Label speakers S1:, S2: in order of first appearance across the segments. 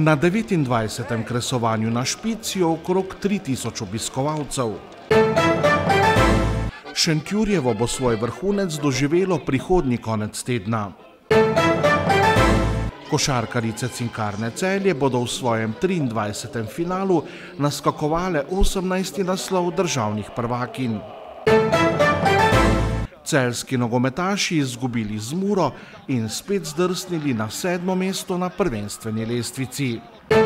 S1: Na 29. kresovanju na Špici je okrog 3000 obiskovalcev. Šentjurjevo bo svoj vrhunec doživelo prihodnji konec tedna. Košarkarice Cinkarne Celje bodo v svojem 23. finalu naskakovale 18. naslov državnih prvakinj. Celjski nogometaši izgubili z Muro in spet zdrsnili na 7. mesto na prvenstveni lestvici.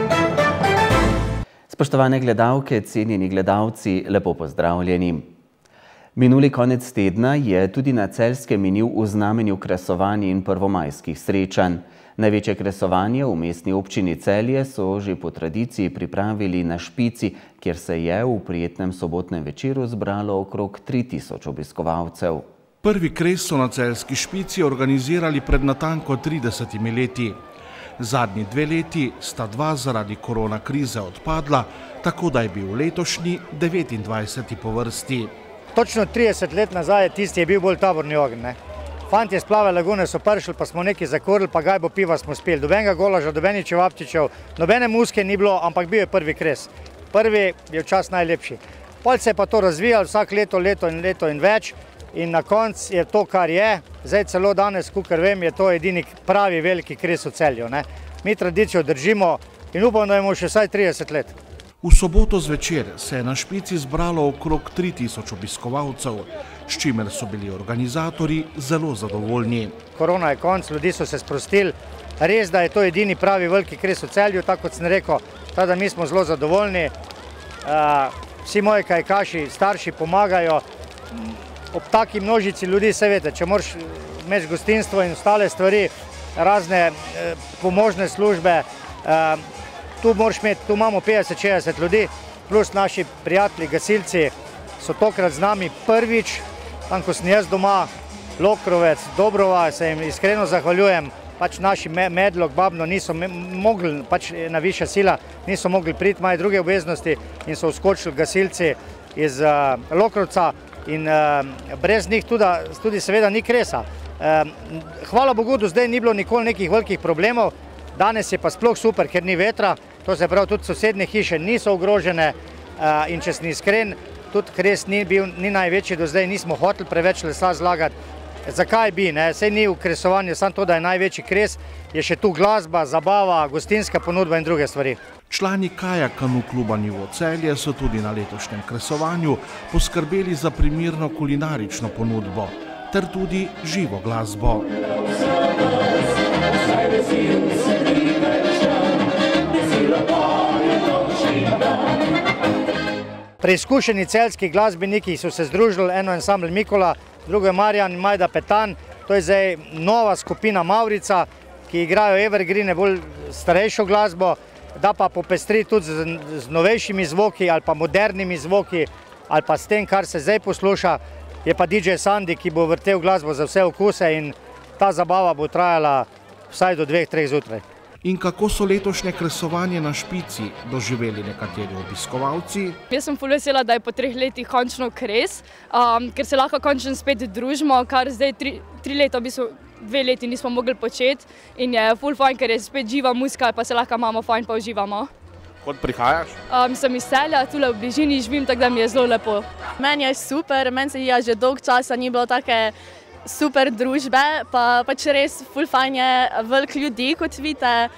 S2: Spoštovane gledalke, cenjeni gledalci, lepo pozdravljeni. Minuli konec tedna je tudi na Celjskem minil v znamenju kresovanj in prvomajskih srečanj. Največje kresovanje v mestni občini Celje so že po tradiciji pripravili na Špici, kjer se je v prijetnem sobotnem večeru zbralo okrog 3000 obiskovalcev.
S1: Prvi kres so na Celjski Špici organizirali pred natanko 30 leti. Zadnji 2 leti sta 2 zaradi korona krize odpadla, tako da je bil letošnji 29. po vrsti.
S3: Točno 30 let nazaj tisti je bil bolj taborni ogenj. Fantje z Plave lagune so prišli, pa smo nekaj zakurili, pa gajbo piva smo spili. Dobenega golaža, dobenih čevapčičev, nobene muske ni bilo, ampak bil je prvi kres. Prvi je včas najlepši. Potem se je pa to razvijalo vsak leto in več in na koncu je to, kar je. Zdaj celo danes, kakor vem, je to edini pravi veliki kres v Celju. Mi tradicijo držimo in upam, da imamo še vsaj 30 let.
S1: V soboto zvečer se je na Špici zbralo okrog 3000 obiskovalcev, s čimer so bili organizatorji zelo zadovoljni.
S3: Korona je konc, ljudi so se sprostili. Res, da je to edini pravi veliki kres v Celju, tako kot sem rekel, da mi smo zelo zadovoljni. Vsi moji kajakaši, starši pomagajo. Ob taki množici ljudi se veste, če moraš imeti gostinstvo in ostale stvari, razne pomožne službe, tu imamo 50-60 ljudi, plus naši prijatelji, gasilci so tokrat z nami prvič, tam ko sem jaz doma, Lokrovec, Dobrova, se jim iskreno zahvaljujem, pač naši Medlog, Babno niso mogli, pač na višja sila, niso mogli priti, imajo druge obveznosti in so vskočili gasilci iz Lokrovca in brez njih tudi seveda ni kresa. Hvala Bogu, do zdaj ni bilo nikoli nekih velikih problemov, danes je pa sploh super, ker ni vetra, to se pravi, tudi sosednje hiše niso ogrožene in če sem iskren, tudi kres ni največji, do zdaj nismo hoteli preveč lesa zlagati. Zakaj bi, saj ni v kresovanju, samo to, da je največji kres, je še tu glasba, zabava, gostinska ponudba in druge stvari.
S1: Člani Kajak Kanu kluba Nivo Celje so tudi na letošnjem kresovanju poskrbeli za primerno kulinarično ponudbo ter tudi živo glasbo.
S3: Preizkušeni celjski glasbeniki so se združili, eno ansambl Mikola, drugo je Marjan in Majda Petan, to je zdaj nova skupina Mavrica, ki igrajo evergreene, bolj starejšo glasbo, da pa popestri tudi z novejšimi zvoki ali pa modernimi zvoki ali pa s tem, kar se zdaj posluša, je pa DJ Sandy, ki bo vrtel glasbo za vse okuse in ta zabava bo trajala vsaj do 2-3 zjutraj.
S1: In kako so letošnje kresovanje na Špici doživeli nekateri obiskovalci?
S4: Jaz sem ful vesela, da je po 3 letih končno kres, ker se lahko končno spet družimo, kar zdaj 3 leta, v bistvu 2 leti nismo mogli početi in je ful fajn, ker je spet živa muzika, pa se lahko imamo fajn pa uživamo.
S1: Kod prihajaš?
S4: Sem iz Celja, tule v bližini živim, tako da mi je zelo lepo.
S5: Meni je super, meni se že dolgo časa ni bilo take super družbe, pa pač res ful fajn je, veliko ljudi, kot vidite,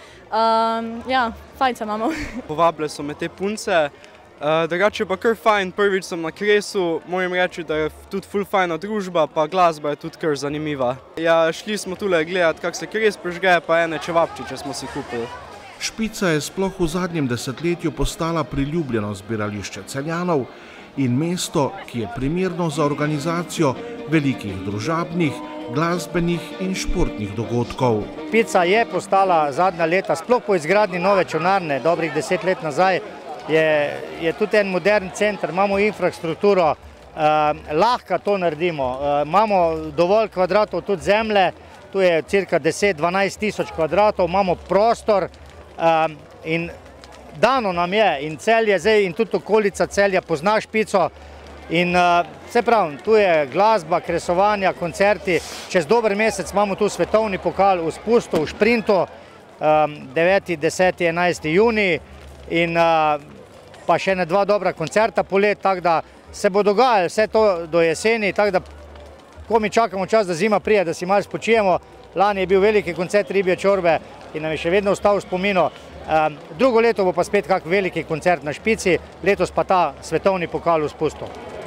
S5: ja, fajn se imamo.
S6: Povabile so me te punce, drugače pa kar fajn, prvič sem na kresu, moram reči, da je tudi ful fajna družba, pa glasba je tudi kar zanimiva. Ja, šli smo tule gledati, kak se kres prižge, pa ene čevapčiče smo si kupili.
S1: Špica je sploh v zadnjem desetletju postala priljubljeno zbirališče Celjanov in mesto, ki je primerno za organizacijo velikih družabnih, glasbenih in športnih dogodkov.
S3: Špica je postala zadnja leta, sploh po izgradnji nove čolnarne, dobrih 10 let nazaj, je tudi en modern center, imamo infrastrukturo, lahko to naredimo, imamo dovolj kvadratov tudi zemlje, tu je cirka 10-12 tisoč kvadratov, imamo prostor in dano nam je in Celje zdaj in tudi okolica Celja pozna Špico in se pravi, tu je glasba, kresovanja, koncerti, čez dober mesec imamo tu svetovni pokal v spustu, v šprintu, 9., 10., 11. junij in pa še ne 2 dobra koncerta polet, tako da se bo dogajalo vse to do jeseni, tako da ko mi čakamo čas, da zima prije, da si malo spočijemo. Lani je bil veliki koncert Ribje čorbe in nam je še vedno ostal v spominu. Drugo leto bo pa spet kak veliki koncert na Špici, letos pa ta svetovni pokal v spustu.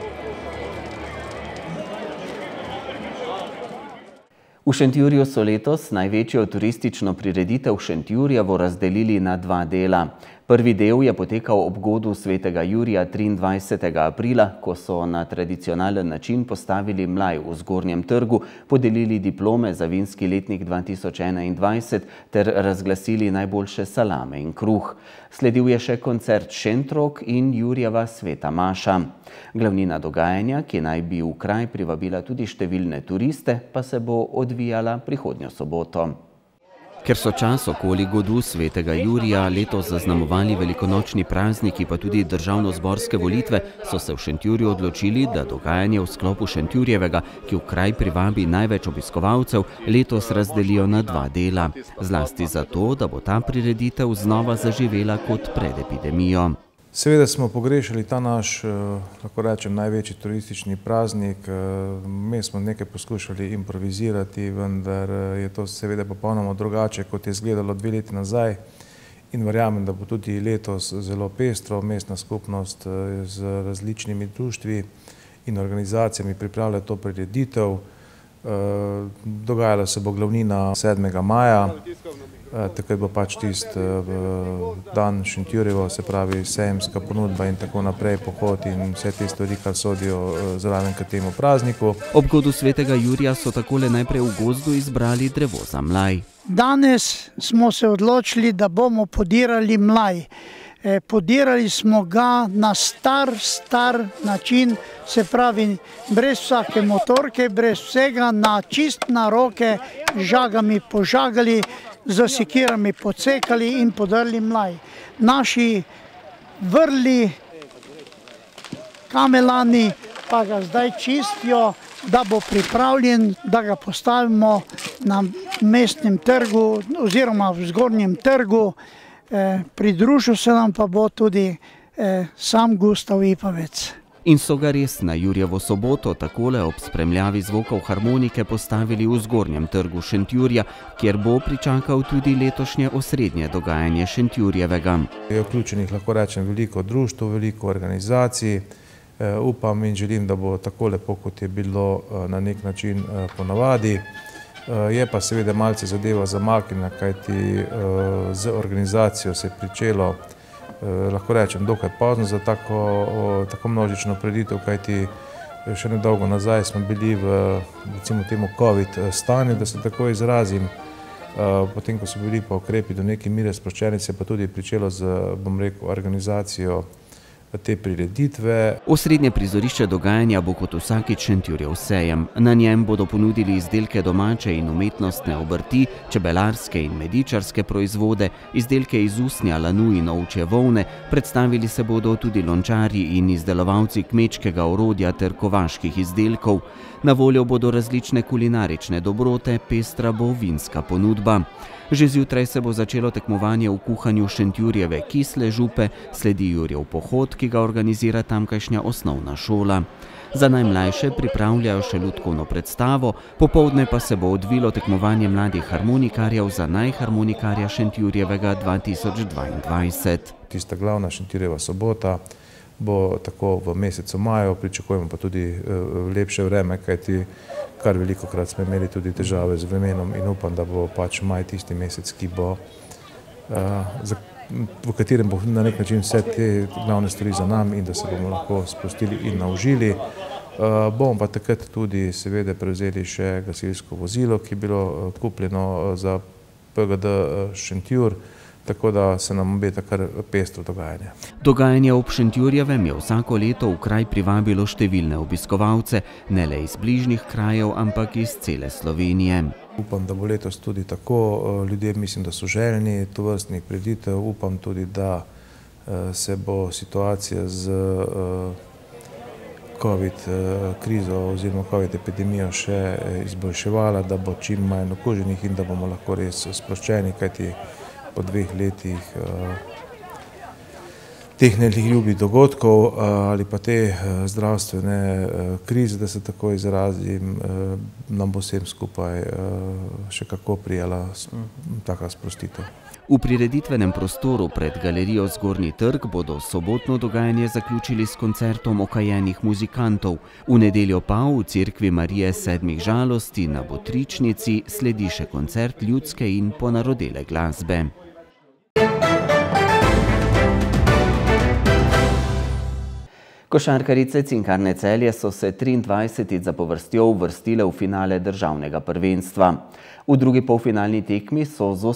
S2: V Šentjurju so letos največjo turistično prireditev Šentjurjevo razdelili na 2 dela. Prvi del je potekal ob godu svetega Jurija 23. aprila, ko so na tradicionalen način postavili mlaj v Zgornjem trgu, podelili diplome za vinski letnik 2021 ter razglasili najboljše salame in kruh. Sledil je še koncert Šentrok in Jurjeva sveta maša. Glavnina dogajanja, ki naj bi v kraj privabila tudi številne turiste, pa se bo odvijala prihodnjo soboto. Ker so čas okoli godu svetega Jurija letos zaznamovali velikonočni prazniki pa tudi državno-zborske volitve, so se v Šentjurju odločili, da dogajanje v sklopu Šentjurjevega, ki v kraj privabi največ obiskovalcev, letos razdelijo na 2 dela. Zlasti zato, da bo ta prireditev znova zaživela kot pred epidemijo.
S7: Seveda smo pogrešali ta naš, lahko rečem, največji turistični praznik. Mi smo nekaj poskušali improvizirati, vendar je to seveda popolnoma drugače, kot je izgledalo 2 leti nazaj. In verjamem, da bo tudi letos zelo pestro. Mestna skupnost z različnimi društvi in organizacijami pripravlja to prireditev. Dogajala se bo glavnina 7. maja. Takrat bo pač tisti dan Šentjurjevo, se pravi sejemska ponudba in tako naprej, pohod in vse te stvari, kar sodijo zraven k temu prazniku.
S2: Ob godu svetega Jurija so takole najprej v gozdu izbrali drevo za mlaj.
S8: Danes smo se odločili, da bomo podirali mlaj. Podirali smo ga na star način, se pravi brez vsake motorke, brez vsega, na čist na roke, žagami požagali, z sekirami podsekali in podrli mlaj. Naši vrli kamelani pa ga zdaj čistijo, da bo pripravljen, da ga postavimo na mestnem trgu oziroma v Zgornjem trgu. Pridružil se nam pa bo tudi sam Gustav Ipavec.
S2: In so ga res na Jurjevo soboto takole ob spremljavi zvokov harmonike postavili v Zgornjem trgu Šentjurja, kjer bo pričakal tudi letošnje osrednje dogajanje Šentjurjevega.
S7: Je vključenih, lahko rečem, veliko društv, veliko organizacij. Upam in želim, da bo tako lepo, kot je bilo na nek način ponavadi. Je pa seveda malce zadeva zamaknjena, kajti z organizacijo se je pričelo, lahko rečem, dokaj pozno za tako množično prireditev, kajti še nedolgo nazaj smo bili v, recimo temu, COVID stanju, da se tako izrazim. Potem, ko so bili pa ukrepi do neke mere sproščeni, se je pa tudi pričelo z, bom rekel, organizacijo te prireditve.
S2: Osrednje prizorišče dogajanja bo kot vsakič Šentjurjev sejem. Na njem bodo ponudili izdelke domače in umetnostne obrti, čebelarske in medičarske proizvode, izdelke iz usnja, lanu in ovčje volne, predstavili se bodo tudi lončarji in izdelovalci kmečkega orodja ter kovaških izdelkov. Na voljo bodo različne kulinarične dobrote, pestra bo vinska ponudba. Že zjutraj se bo začelo tekmovanje v kuhanju Šentjurjeve kisle župe, sledi Jurjev pohod, ki ga organizira tamkajšnja osnovna šola. Za najmlajše pripravljajo še lutkovno predstavo, popoldne pa se bo odvilo tekmovanje mladih harmonikarjev za najharmonikarja Šentjurjevega 2022.
S7: Tista glavna Šentjurjeva sobota bo tako v mesecu maju, pričakujemo pa tudi lepše vreme, kajti kar velikokrat smo imeli tudi težave z vremenom in upam, da bo pač maj tisti mesec, ki bo, v katerem bo na nek način vse te glavne stvari za nami in da se bomo lahko sprostili in naužili. Bomo pa takrat tudi seveda prevzeli še gasilsko vozilo, ki je bilo kupljeno za PGD Šentjur, tako da se nam obeta kar pestro dogajanje.
S2: Dogajanje ob Šentjurjevem je vsako leto v kraj privabilo številne obiskovalce, ne le iz bližnjih krajev, ampak iz cele Slovenije.
S7: Upam, da bo letos tudi tako. Ljudje mislim, da so željni tovrstnih prireditev. Upam tudi, da se bo situacija z COVID krizo oziroma COVID epidemijo še izboljševala, da bo čim manj okuženih in da bomo lahko res sproščeni, kajti po 2 letih teh neljubih dogodkov ali pa te zdravstvene krize, da se tako izrazim, nam bo vsem skupaj še kako prijela taka sprostitev.
S2: V prireditvenem prostoru pred galerijo Zgornji trg bodo sobotno dogajanje zaključili s koncertom okajenih muzikantov. V nedeljo pa v cerkvi Marije sedmih žalosti na Botričnici sledi še koncert ljudske in ponarodele glasbe. Košarkarice Cinkarne Celje so se 23. zapovrstjo uvrstile v finale državnega prvenstva. V drugi polfinalni tekmi so z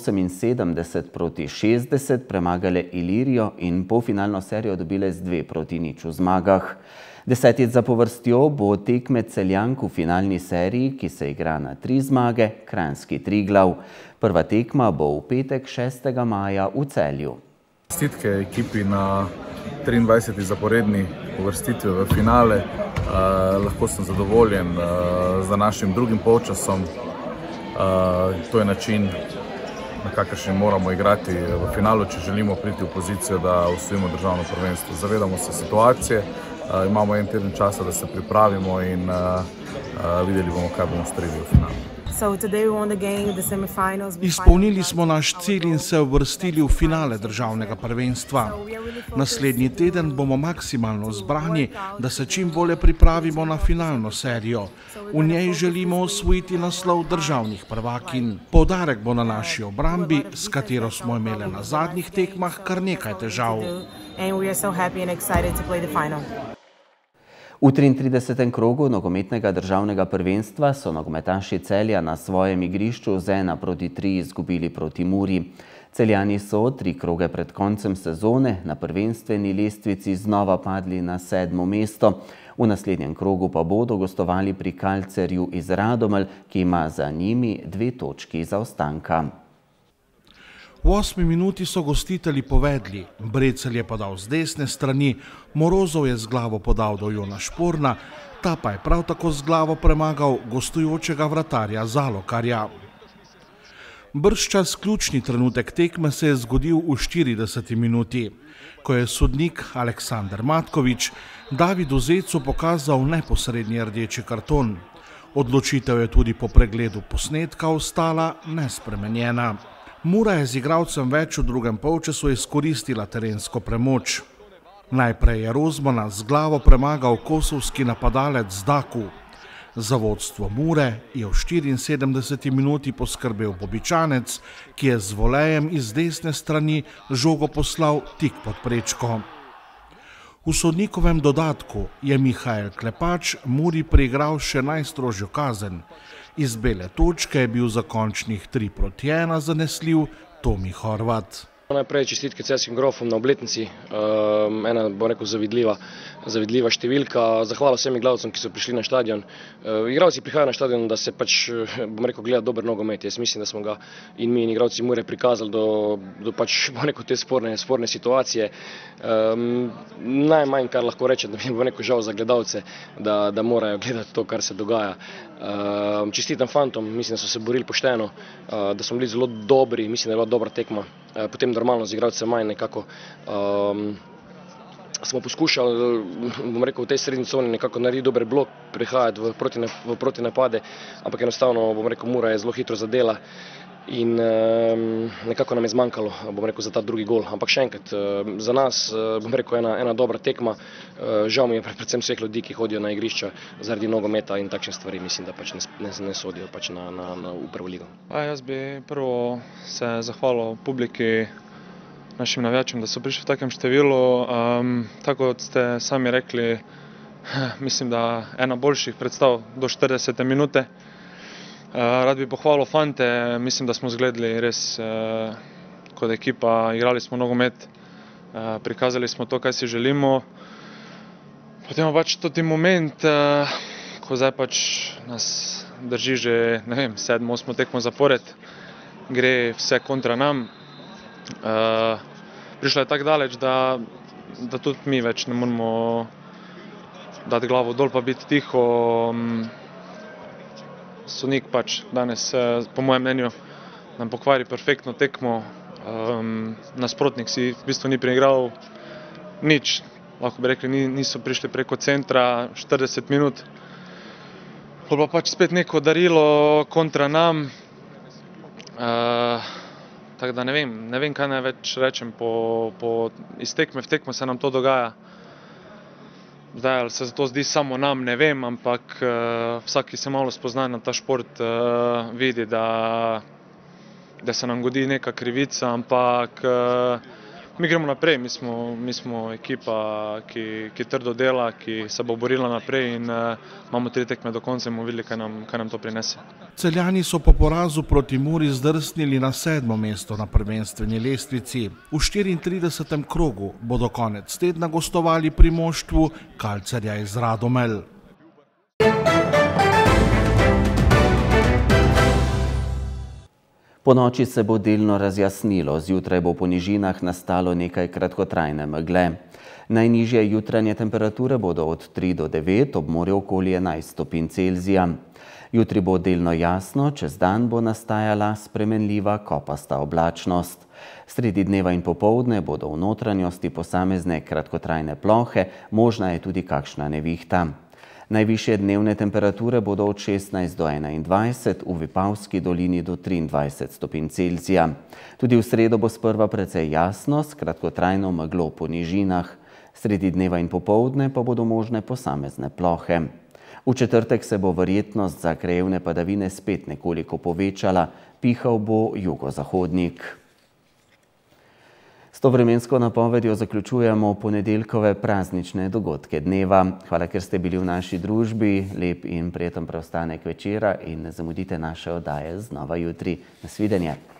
S2: 78-60 premagale Ilirijo in polfinalno serijo dobile z 2-0 v zmagah. 10. zapovrstjo bo tekmec Celjank v finalni seriji, ki se igra na 3 zmage, kranjski Triglav. Prva tekma bo v petek 6. maja v Celju.
S9: Čestitke ekipi na 23. zaporedni uvrstitvi v finale. Lahko sem zadovoljen z našim drugim polčasom. To je način, na kakršen moramo igrati v finalu, če želimo priti v pozicijo, da osvojimo državno prvenstvo. Zavedamo se situacije, imamo 1 teden časa, da se pripravimo in videli bomo, kaj bomo storili v finalu.
S1: Izpolnili smo naš cilj in se uvrstili v finale državnega prvenstva. Naslednji teden bomo maksimalno zbrani, da se čim bolje pripravimo na finalno serijo. V njej želimo osvojiti naslov državnih prvakinj. Poudarek bo na naši obrambi, s katero smo imeli na zadnjih tekmah kar nekaj težav.
S2: V 33. krogu nogometnega državnega prvenstva so nogometaši Celja na svojem igrišču z 1-3 izgubili proti Muri. Celjani so 3 kroge pred koncem sezone na prvenstveni lestvici znova padli na 7. mesto. V naslednjem krogu pa bodo gostovali pri Kalcerju iz Radomelj, ki ima za njimi 2 točki zaostanka.
S1: V 8. minuti so gostitelji povedli, Brecelj je podal z desne strani, Morozov je z glavo podal do Jona Šporna, ta pa je prav tako z glavo premagal gostujočega vratarja Zalokarja. Bržčas ključni trenutek tekme se je zgodil v 40. minuti, ko je sodnik Aleksander Matkovič Davidu Zecu pokazal neposredni rdeči karton. Odločitev je tudi po pregledu posnetka ostala nespremenjena. Mura je z igralcem več v drugem polčasu izkoristila terensko premoč. Najprej je Rozmana z glavo premagal kosovski napadalec Zdaku. Za vodstvo Mure je v 74. minuti poskrbel Bobičanec, ki je z volejem iz desne strani žogo poslal tik pod prečko. V sodnikovem dodatku je Mihael Klepač Muri priigral še najstrožjo kazen. Iz bele točke je bil za končnih 3-1 zanesljiv Tomi Horvat.
S10: Najprej čestitke Celjskim grofom na obletnici, ena, bom rekel, zavidljiva številka. Zahvala vsem igralcem, ki so prišli na štadion. Igralci prihajajo na štadion, da se pač, bom rekel, gleda dober nogomet. Jaz mislim, da smo ga in mi in igralci Mure prikazali do pač, bom rekel, te sporne situacije. Najmanj, kar lahko rečem, da mi je, bom rekel, žal za gledalce, da morajo gledati to, kar se dogaja. Čestitam fantom, mislim, da so se borili pošteno, da smo bili zelo dobri, mislim, da je bila dobra tekma. Potem normalno z igralcem manj nekako smo poskušali, bom rekel, v tej srednji coni nekako narediti dober blok, prihajati v protinapade, ampak enostavno, bom rekel, Mura je zelo hitro zadela in nekako nam je zmanjkalo, bom rekel, za ta drugi gol. Ampak še enkrat, za nas, bom rekel, ena dobra tekma. Žal mi je predvsem vseh ljudi, ki hodijo na igrišča zaradi nogometa in takšne stvari, mislim, da pač ne sodijo pač na prvo ligo.
S11: Jaz bi prvo se zahvalil publiki, našim navijačem, da so prišli v takem številu. Tako kot ste sami rekli, mislim, da ena boljših predstav do 40. minute. Rad bi pohvalil fante, mislim, da smo zgledali res kot ekipa, igrali smo nogomet, prikazali smo to, kaj si želimo. Potem pač tudi moment, ko zdaj pač nas drži že, ne vem, 7-8 tekmo zapored, gre vse kontra nam. Prišla je tako daleč, da tudi mi več ne moramo dati glavo dol pa biti tiho. Sodnik pač danes, po mojem mnenju, nam pokvari perfektno tekmo. nasprotnik si v bistvu ni preigral nič. Lahko bi rekli, niso prišli preko centra 40 minut. Pol pa pač spet neko darilo kontra nam. Tako da ne vem, kaj naj več rečem. Iz tekme v tekmo se nam to dogaja. Zdaj, ali se to zdi samo nam, ne vem, ampak vsak, ki se malo spozna na ta šport, vidi, da se nam godi neka krivica, ampak mi gremo naprej. Mi smo ekipa, ki trdo dela, ki se bo borila naprej in imamo 3 tekme do konca in bomo videli, kaj nam to prinese.
S1: Celjani so po porazu proti Muri zdrsnili na 7. mesto na prvenstveni lestvici. V 34. krogu bodo konec tedna gostovali pri moštvu Kalcarja iz Radomelj.
S2: Po noči se bo delno razjasnilo, zjutraj bo po nižinah nastalo nekaj kratkotrajne megle. Najnižje jutranje temperature bodo od 3 do 9, ob morju okoli 11 stopinj Celzija. Jutri bo delno jasno, čez dan bo nastajala spremenljiva kopasta oblačnost. Sredi dneva in popoldne bodo v notranjosti posamezne kratkotrajne plohe, možna je tudi kakšna nevihta. Najvišje dnevne temperature bodo od 16 do 21, v Vipavski dolini do 23 stopinj Celzija. Tudi v sredo bo sprva precej jasno, s kratkotrajno meglo po nižinah. Sredi dneva in popoldne pa bodo možne posamezne plohe. V četrtek se bo verjetnost za krajevne padavine spet nekoliko povečala, pihal bo jugozahodnik. S to vremensko napovedjo zaključujemo ponedeljkove praznične dogodke dneva. Hvala, ker ste bili v naši družbi. Lep in prijeten preostanek večera in ne zamudite naše oddaje znova jutri. Nasvidenje.